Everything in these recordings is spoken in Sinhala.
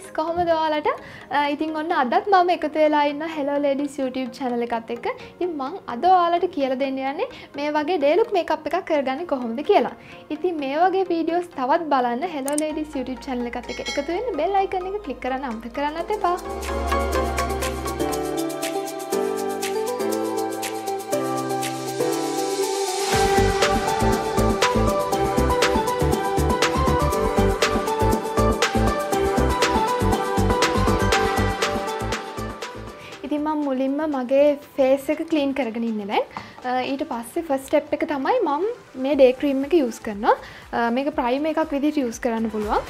guys කොහොමද ඔයාලට ඉතින් ඔන්න අදත් මම එකතු වෙලා ඉන්න Hello Ladies YouTube channel එකත් එක්ක. ඉතින් මම අද ඔයාලට කියලා දෙන්න යන්නේ මේ වගේ day look makeup එකක් කරගන්නේ කොහොමද කියලා. ඉතින් මේ වගේ videos තවත් බලන්න Hello Ladies YouTube channel එකත් එක්ක එකතු වෙන්න bell icon එක click කරන්න අමතක කරන්නත් එපා. මුලින්ම මගේ ෆේස් එක ක්ලීන් කරගෙන ඉන්නේ දැන්. ඊට පස්සේ ෆස්ට් ස්ටෙප් එක තමයි මම මේ ඩේ ක්‍රීම් එක යූස් කරනවා. මේක ප්‍රයිමර් එකක් විදිහට යූස් කරන්න පුළුවන්.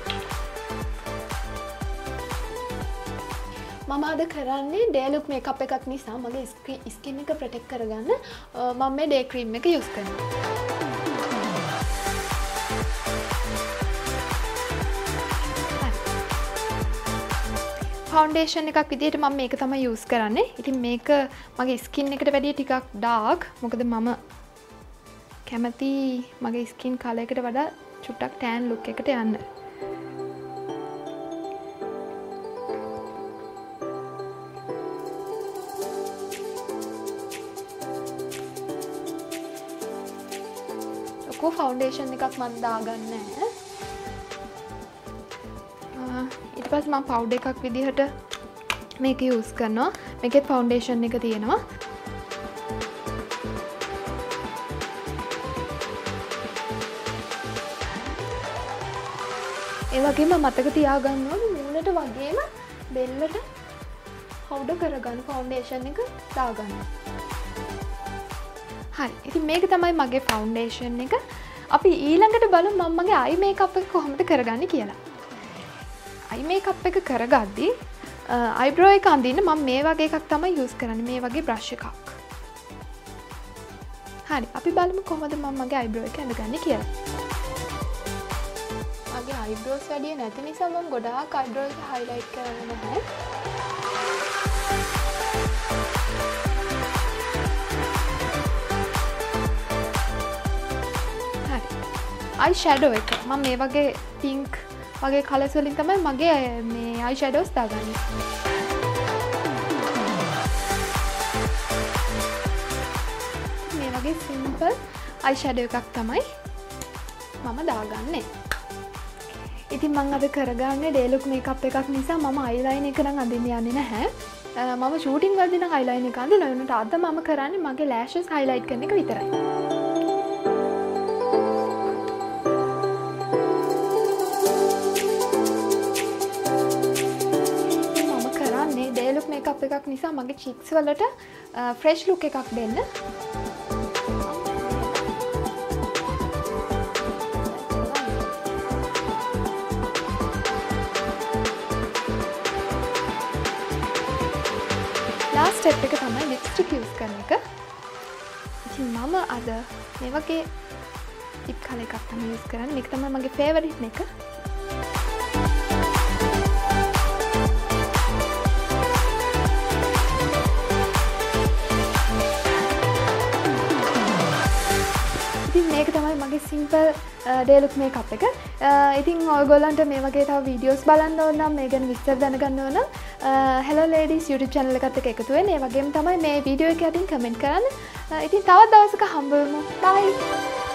මම අද කරන්නේ ඩේ ලුක් මේකප් එකක් නිසා මගේ ස්කින් එක ප්‍රොටෙක්ට් කරගන්න මම මේ ඩේ ක්‍රීම් එක යූස් කරනවා. ෆවුන්ඩේෂන් එකක් විදිහට මම මේක තමයි යූස් කරන්නේ. ඉතින් මේක මගේ ස්කින් එකට වැඩිය ටිකක් ඩාර්ක්. මොකද මම කැමති මගේ ස්කින් කලර් එකට වඩා චුට්ටක් ටෑන් ලුක් එකට යන්න. ලොකු ෆවුන්ඩේෂන් එකක් මම දාගන්නේ නැහැ. ඊට පස්සේ මම පවුඩර් එකක් විදිහට මේක යූස් කරනවා. මේකේ ෆවුන්ඩේෂන් එක තියෙනවා. ඒ වගේම මතක තියාගන්න ඕනේ මූණට වගේම බෙල්ලට පවුඩර් කරගන්න ෆවුන්ඩේෂන් එක දාගන්න. හරි. ඉතින් මේක තමයි මගේ ෆවුන්ඩේෂන් එක. අපි ඊළඟට බලමු මම මගේ අයි මේකප් එක කොහොමද කරගන්නේ කියලා. අයි මේකප් එක කරගද්දී අයිබ්‍රෝ එක අඳින්න මම මේ වගේ එකක් තමයි යූස් කරන්නේ. මේ වගේ බ්‍රෂ් එකක්. හරි. අපි බලමු කොහොමද මම මගේ අයිබ්‍රෝ එක අඳගන්නේ කියලා. මගේ අයිබ්‍රෝස් වැඩි නැති නිසා මම ගොඩාක් අයිබ්‍රෝ එක හයිලයිට් කරන්නේ නැහැ. හරි. අයි ෂැඩෝ එක මම මේ වගේ පින්ක් වගේ කලර්ස් වලින් තමයි මගේ මේ අයි ෂැඩෝස් දාගන්නේ. මේ වගේ සිම්පල් අයි ෂැඩෝ එකක් තමයි මම දාගන්නේ. ඉතින් මම අද කරගන්නේ ඩේ ලුක් මේකප් එකක් නිසා මම අයිලයින් එක නම් අඳින්න යන්නේ නැහැ. මම ෂූටින් වලදී නම් අයිලයින් එක අඳිනවා. ඒනට අද මම කරන්නේ මගේ ලෑෂස් හයිලයිට් කරන එක විතරයි. මේකප් එකක් නිසා මගේ චීක්ස් වලට ෆ්‍රෙෂ් ලුක් එකක් දෙන්න. ලාස්ට් ස්ටෙප් එක තමයි ලිප්ස්ටික් යූස් කරන එක. ඉතින් මම අද මේ වගේ ලිප් කලර් එකක් තමයි යූස් කරන්නේ. මේක තමයි මගේ ෆේවරිට් එක. මේක තමයි මගේ සිම්පල් ඩේ ලුක් මේකප් එක. ඉතින් ඔයගොල්ලන්ට මේ වගේ තව වීඩියෝස් බලන්න ඕන නම් මේ ගැන විස්තර දැනගන්න ඕන නම් Hello Ladies YouTube channel එකත් එක්ක එකතු වෙන්න. ඒ වගේම තමයි මේ වීඩියෝ එක යටින් කමෙන්ට් කරන්න. ඉතින් තවත් දවසක හම්බ වෙමු. bye.